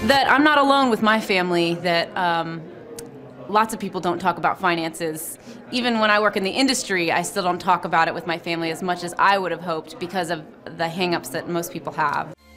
that I'm not alone with my family, that lots of people don't talk about finances. Even when I work in the industry, I still don't talk about it with my family as much as I would have hoped because of the hang-ups that most people have.